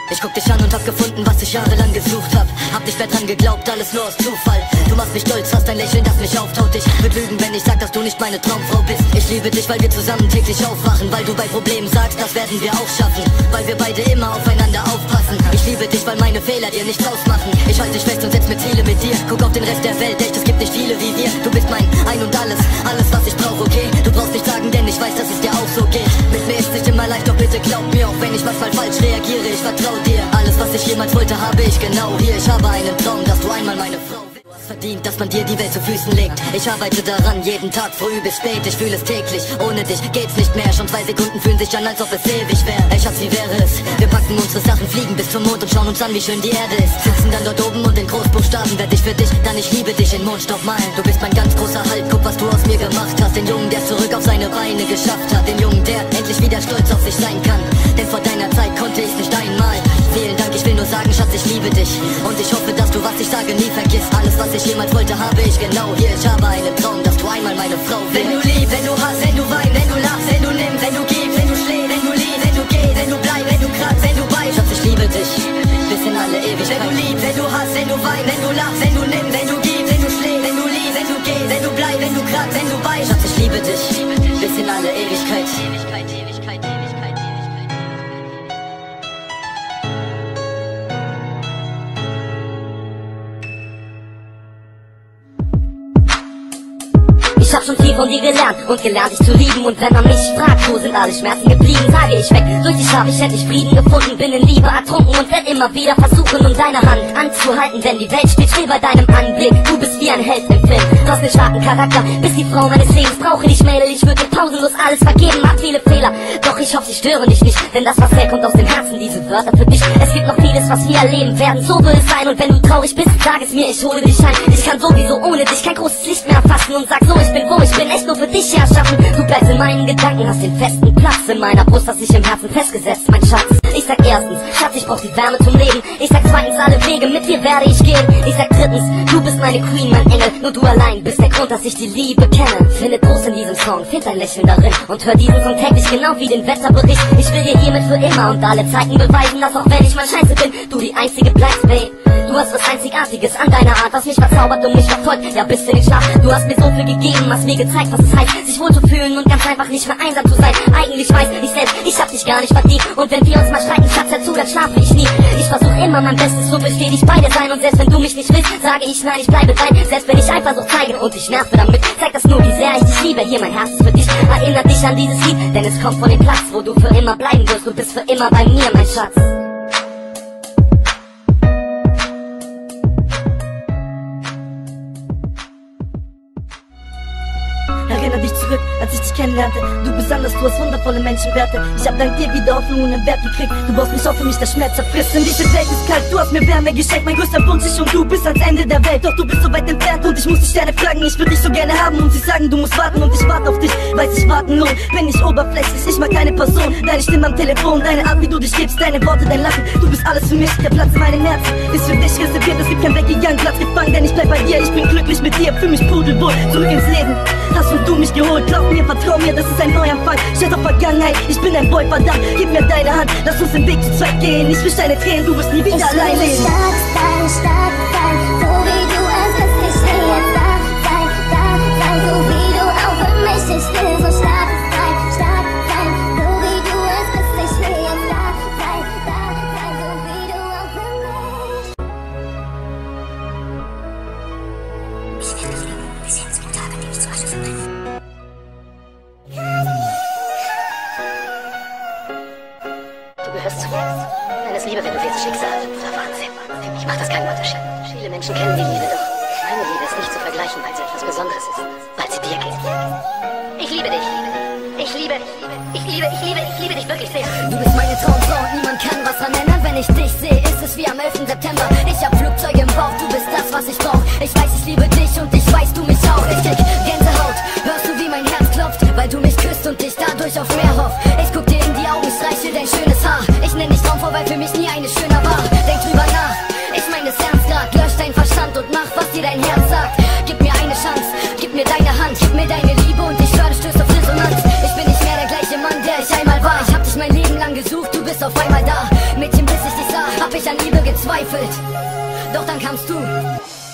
Ich guck dich an und hab gefunden, was ich jahrelang gesucht hab nicht mehr dran geglaubt, alles nur aus Zufall. Du machst mich stolz, hast ein Lächeln, das mich auftaut. Ich würd lügen, wenn ich sag, dass du nicht meine Traumfrau bist. Ich liebe dich, weil wir zusammen täglich aufwachen, weil du bei Problemen sagst, das werden wir auch schaffen, weil wir beide immer aufeinander aufpassen. Ich liebe dich, weil meine Fehler dir nichts ausmachen. Ich halte dich fest und setz mir Ziele mit dir. Guck auf den Rest der Welt, echt, es gibt nicht viele wie wir. Du bist mein Ein und Alles, alles was ich brauch, okay? Du brauchst nicht sagen, denn ich weiß, dass es dir auch so geht. Mit mir ist nicht immer leicht, doch bitte glaub mir, auch wenn ich manchmal falsch reagiere, ich vertrau dir. Alles was ich jemals wollte, habe ich genau hier. Ich habe einen Traum, dass du einmal meine Frau bist. Du hast verdient, dass man dir die Welt zu Füßen legt. Ich arbeite daran, jeden Tag früh bis spät. Ich fühle es täglich, ohne dich geht's nicht mehr. Schon 2 Sekunden fühlen sich an, als ob es ewig wäre. Ey Schatz, wie wäre es? Wir packen unsere Sachen, fliegen bis zum Mond und schauen uns an, wie schön die Erde ist. Sitzen dann dort oben und in Großbuchstaben werd ich für dich, dann ich liebe dich in Mondstaub malen. Du bist mein ganz großer Halt, guck was du aus mir gemacht hast. Den Jungen, der zurück auf seine Beine geschafft hat. Den Jungen, der endlich wieder stolz auf sich sein kann. Denn vor deiner Zeit konnte ich's nicht einmal. Vielen Dank, ich will nur sagen, Schatz, ich liebe dich. Und ich hoffe, dass du, was ich sage, nie vergisst. Alles, was ich jemals wollte, habe ich genau hier. Ich habe einen Traum, dass du einmal meine Frau wirst. Wenn du liebst, wenn du hast, wenn du weinst, wenn du lachst, wenn du nimmst, wenn du gibst, wenn du schlägst, wenn du liebst, wenn du gehst, wenn du bleibst, wenn du kratzt, wenn du beißt. Schatz, ich liebe dich, bis in alle Ewigkeit. Wenn du liebst, wenn du hast, wenn du weinst, wenn du lachst, wenn du nimmst, wenn du gibst, wenn du schlägst, wenn du liebst, wenn du gehst, wenn du bleibst, wenn du kratzt, wenn du beißt. Schatz, ich liebe dich, bis in alle Ewigkeit. Ich hab schon viel von dir gelernt und gelernt dich zu lieben. Und wenn man mich fragt, wo sind alle Schmerzen geblieben, sage ich weg. Durch dich hab ich endlich Frieden gefunden, bin in Liebe ertrunken und werd immer wieder versuchen, um deine Hand anzuhalten, denn die Welt steht still bei deinem Anblick. Du bist wie ein Held im Film, du hast einen starken Charakter, bist die Frau meines Lebens. Brauche dich, Mädel, ich würde dir pausenlos alles vergeben, mach viele Fehler, doch ich hoffe, sie stören dich nicht, denn das, was herkommt aus dem Herzen, diese Wörter für dich. Es gibt noch vieles, was wir erleben werden, so wird es sein. Und wenn du traurig bist, sag es mir, ich hole dich ein. Ich kann sowieso ohne dich kein großes Licht mehr erfassen und sag so, ich bin wo ich bin, echt nur für dich herschaffen. Du bleibst in meinen Gedanken, hast den festen Platz in meiner Brust, hast dich im Herzen festgesetzt, mein Schatz. Ich sag erstens, Schatz, ich brauch die Wärme zum Leben. Ich sag zweitens, alle Wege mit dir werde ich gehen. Ich sag drittens, du bist meine Queen, mein Engel. Nur du allein bist der Grund, dass ich die Liebe kenne. Finde Trost in diesem Song, find ein Lächeln darin und hör diesen Song täglich genau wie den Wetterbericht. Ich will dir hiermit für immer und alle Zeiten beweisen, dass auch wenn ich mal scheiße bin, du die einzige bleibst, babe. Du hast was Einzigartiges an deiner Art, was mich verzaubert und mich verfolgt, ja bis in den Schlaf. Du hast mir so viel gegeben, hast mir gezeigt, was es heißt, sich wohl zu fühlen und ganz einfach nicht mehr einsam zu sein. Eigentlich weiß ich selbst, ich hab dich gar nicht verdient. Und wenn wir uns mal streiten, Schatz, hör zu, dann schlafe ich nie. Ich versuch immer mein Bestes, so will ich beide sein. Und selbst wenn du mich nicht willst, sage ich nein, ich bleibe dein. Selbst wenn ich Eifersucht zeige und dich nerve damit, zeigt das nur, wie sehr ich dich liebe. Hier, mein Herz ist für dich, erinnert dich an dieses Lied, denn es kommt von dem Platz, wo du für immer bleiben wirst. Du bist für immer bei mir, mein Schatz. Erinnere dich zurück, als ich dich kennenlernte. Du bist anders, du hast wundervolle Menschenwerte. Ich hab dank dir wieder Hoffnung und einen Wert gekriegt. Du baust mich auf, für mich der Schmerz zerfrisst. Denn diese Welt ist kalt, du hast mir Wärme geschenkt. Mein größter Wunsch ist und du bist ans Ende der Welt. Doch du bist so weit entfernt und ich muss die Sterne fragen. Ich würde dich so gerne haben und sie sagen, du musst warten. Und ich warte auf dich, weiß ich warten lohnt. Bin nicht oberflächlich, ich mag keine Person. Deine Stimme am Telefon, deine Art, wie du dich gibst, deine Worte, dein Lachen. Du bist alles für mich, der Platz in meinem Herzen ist für dich reserviert. Es gibt kein weggegangen, Platz gefangen, denn ich bleib bei dir. Ich bin glücklich mit dir, fühl mich pudelwohl, zurück ins Leben. Hast du mich geholt, glaub mir, vertrau mir, das ist ein Neuanfang. Scheiß auf Vergangenheit, ich bin ein Boy, verdammt. Gib mir deine Hand, lass uns den Weg zu zweit gehen. Ich wisch deine Tränen, du wirst nie wieder allein leben. Stark sein, so wie du es bist. Ich will jetzt da sein, so wie du auch für mich. Ich will so stark sein, so wie du es bist. Ich will jetzt da sein, so wie du auch für mich. Ich will lieben, bis jetzt zum Tag, an dem ich zu Asche verbrenne. Du gehörst zu mir. Dann ist Liebe, wenn du willst, Schicksal oder Wahnsinn. Für mich macht das keinen Unterschied. Viele Menschen kennen die Liebe, doch meine Liebe ist nicht zu vergleichen, weil sie etwas Besonderes ist. Weil sie dir gilt. Ich liebe dich. Ich liebe dich wirklich sehr. Du bist meine Traumfrau und niemand kann was dran ändern. Wenn ich dich sehe, ist es wie am 11. September. Ich hab Flugzeuge im Bauch, du bist das, was ich brauch. Ich weiß, ich liebe dich und ich weiß, du mich auch. Ich krieg Gänsehaut, hörst du, wie mein Herz klopft, weil du mich küsst und dich dadurch auf mehr hofft. Ich guck dir in die Augen, streichel dein schönes Haar. Ich nenn dich Traumfrau, weil für mich nie eine schöner war. Denk drüber nach, ich mein es ernst grad. Lösch dein Verstand und mach, was dir dein Herz sagt. Gib mir eine Chance, gib mir deine Hand, gib mir deine Liebe und ich höre, du stößt auf Resonanz. Ich bin nicht mehr der gleiche Mann, der ich einmal war. Ich hab dich mein Leben lang gesucht, du bist auf einmal da. Mädchen, bis ich dich sah, gezweifelt, doch dann kamst du.